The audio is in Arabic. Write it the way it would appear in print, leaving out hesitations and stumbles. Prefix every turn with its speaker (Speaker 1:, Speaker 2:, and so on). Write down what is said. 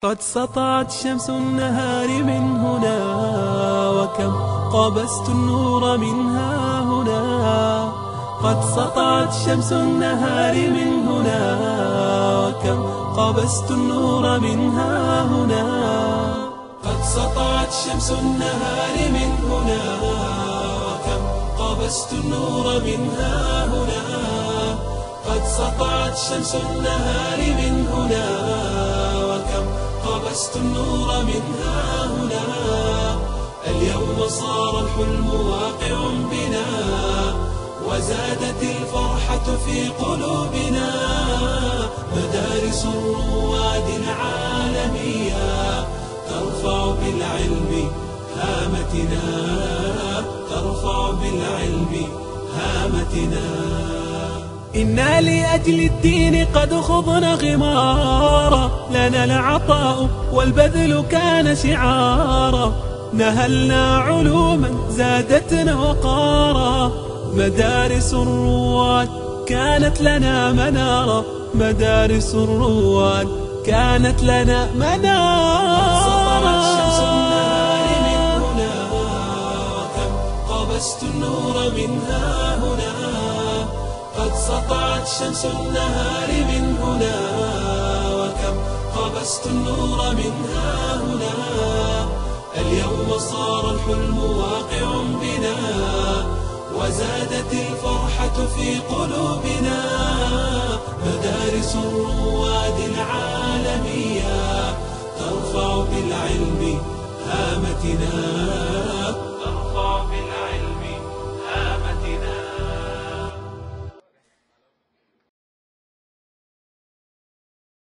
Speaker 1: قد سطعت شمس النهار من هنا، وكم قابست النور منها هنا. قد سطعت شمس النهار من هنا، وكم قابست النور منها هنا. قد سطعت شمس النهار من هنا، وكم قابست النور منها هنا. قد سطعت شمس النهار من هنا، وكم قابست النور منها هنا. اليوم صار الحلم واقع بنا، وزادت الفرحة في قلوبنا. مدارس الرواد العالمية ترفع بالعلم هامتنا، ترفع بالعلم هامتنا. إنا لأجل الدين قد خضنا غمارا، لنا العطاء والبذل كان شعارا. نهلنا علوما زادتنا وقارا، مدارس الرواد كانت لنا منارا. مدارس الرواد كانت لنا منارا. سطعت شمس النهار من هنا، وكم قابست النور منها هنا. قد سطعت شمس النهار من هنا، وكم قابست النور منها هنا. اليوم صار الحلم واقع بنا، وزادت الفرحة في قلوبنا. مدارس الرواد العالمية ترفع بالعلم هامتنا، ترفع بالعلم